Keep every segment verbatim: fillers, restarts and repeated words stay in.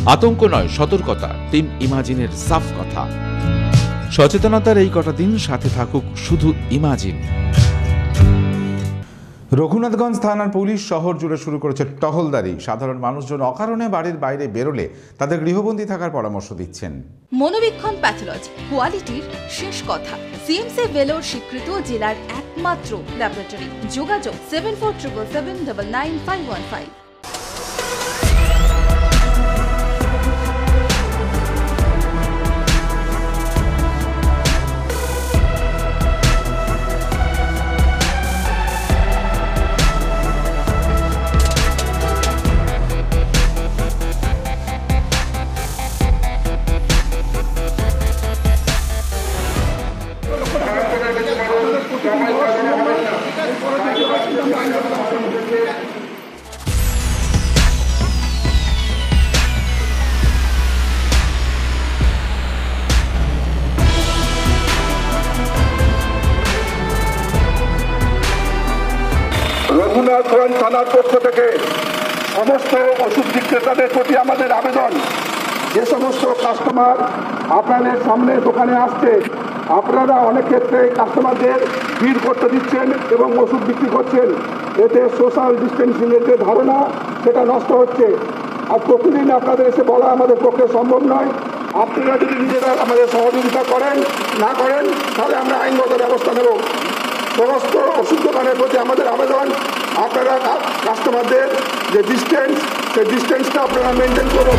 আতঙ্ক নয়, সতর্কতা, টিম ইমাজিনের সাফ কথা। সচেতনতার এই কটা দিন সাথে থাকুক শুধু ইমাজিন। রঘুনাথগঞ্জ থানার পুলিশ শহর জুড়ে শুরু করেছে টহলদারি। সাধারণ মানুষজন অকারণে বাড়ির বাইরে বেরোলে তাদের গৃহবন্দী থাকার পরামর্শ দিচ্ছেন। মনোবীক্ষণ প্যাথোলজি, কোয়ালিটির শেষ কথা। সিএমসি ভেলোর স্বীকৃত জেলার একমাত্র ল্যাবরেটরি। যোগাযোগ seven four triple seven double nine five one five. Raghunathganj থানার পক্ষ থেকে সমস্ত ওষুধ বিক্রেতাদের প্রতি আমাদের আবেদন, যে সমস্ত কাস্টমার আপনাদের সামনে দোকানে আসছে, আপনারা অনেক ক্ষেত্রে কাস্টমারদের ভিড় করতে দিচ্ছেন এবং ওষুধ বিক্রি করছেন। এতে সোশ্যাল ডিস্টেন্সিংয়ের যে ধারণা সেটা নষ্ট হচ্ছে। আর প্রতিদিন আপনাদের এসে বলা আমাদের পক্ষে সম্ভব নয়। আপনারা যদি নিজেরা আমাদের সহযোগিতা করেন না করেন তাহলে আমরা আইনগত ব্যবস্থা নেব। সমস্ত ওষুধ দোকানের প্রতি আমাদের আবেদন, আপনারা কাস্টমারদের যে ডিস্টেন্স সেই ডিস্টেন্সটা আপনারা মেনটেন করুন।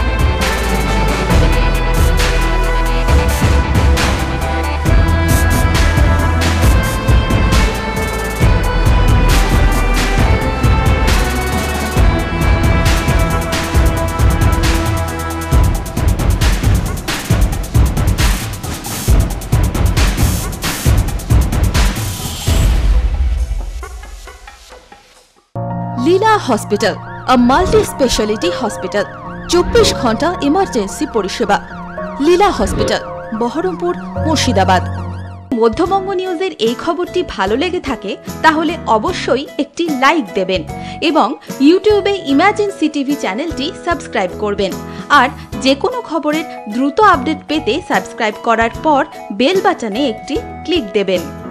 লীলা হসপিটাল, a multi-speciality hospital, চব্বিশ ঘন্টা ইমার্জেন্সি পরিষেবা। লীলা হসপিটাল, বহরমপুর, মুর্শিদাবাদ। মধ্যবঙ্গ নিউজের এই খবরটি ভালো লেগে থাকে তাহলে অবশ্যই একটি লাইক দেবেন এবং ইউটিউবে ইমাজিন সিটিভি চ্যানেলটি সাবস্ক্রাইব করবেন। আর যে কোনো খবরের দ্রুত আপডেট পেতে সাবস্ক্রাইব করার পর বেল বাটনে একটি ক্লিক দেবেন।